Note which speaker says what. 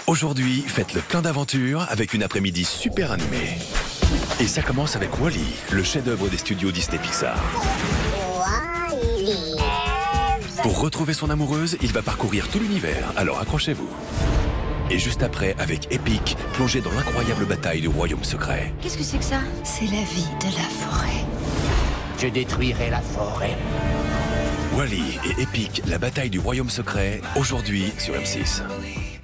Speaker 1: Aujourd'hui, faites le plein d'aventures avec une après-midi super animée. Et ça commence avec Wall-E, le chef-d'œuvre des studios Disney Pixar.
Speaker 2: Wall-E.
Speaker 1: Pour retrouver son amoureuse, il va parcourir tout l'univers, alors accrochez-vous. Et juste après, avec Epic, plongez dans l'incroyable bataille du Royaume Secret.
Speaker 3: Qu'est-ce que c'est que ça?
Speaker 4: C'est la vie de la forêt.
Speaker 5: Je détruirai la forêt.
Speaker 1: Wall-E et Epic, la bataille du Royaume Secret, aujourd'hui sur M6.